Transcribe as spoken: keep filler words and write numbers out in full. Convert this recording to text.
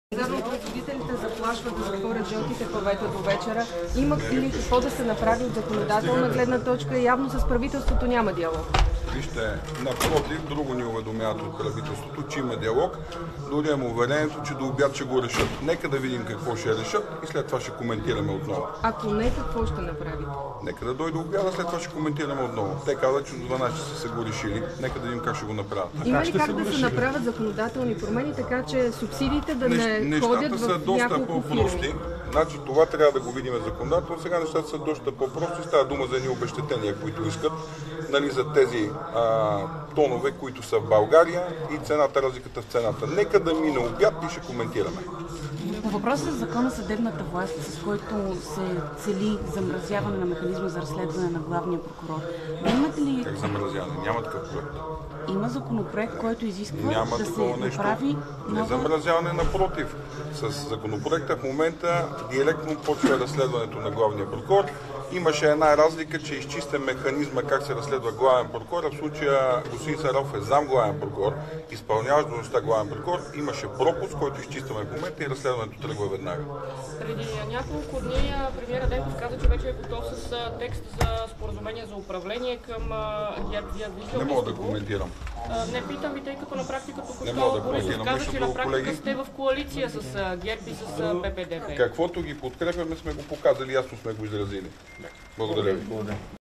Производителите заплашват да затворят жълтите павета до вечера. Има ли какво да се направи от законодателна гледна точка? Явно с правителството няма диалог. Вижте, напротив, друго ни уведомяват от правителството, че има диалог. Дори имам уверението, че до обяд ще го решат. Нека да видим какво ще решат и след това ще коментираме отново. Ако не, какво ще направите? Нека да дойде обяда, след това ще коментираме отново. Те казват, че до дванайсет са се го решили. Нека да видим как ще го направят. Има ли как да се направят законодателни промени, така че субсидиите да не Нещата ходят са в доста няколко по-прости. фирми? Значи това трябва да го видим законодателно. Сега нещата са доста по-прости. Става дума за едни обезщетения, които искат, нали, за тези а, тонове, които са в България и цената, разликата в цената. Нека да мине обяд и ще коментираме. По въпроса за закона съдебната власт, с който се цели замразяване на механизма за разследване на главния прокурор, имате ли... Как замразяване? Няма такъв проект. Има законопроект, който изисква Няма да се нещо. направи Не нова... замразяване, напротив. С законопроекта в момента директно почва разследването на главния прокурор. Имаше една разлика, че изчистен механизма как се разследва главен прокурор. В случая господин Саров е зам главен прокурор, изпълняващ длъжността главен прокурор. Имаше пропуск, който изчистваме в момента и разследването тръгва веднага. Преди няколко дни премиера Денков каза, че вече е готов с текст за споразумение за управление към ГЕРБ. Не мога да коментирам. Не питам ви, тъй като на практика Не мога да току-що Борисов коментирам, каза, че на практика колеги. сте в коалиция с ГЕРБ и с ПП-ДП. Каквото ги подкрепяме, сме го показали, ясно сме го изразили. Благодаря ви.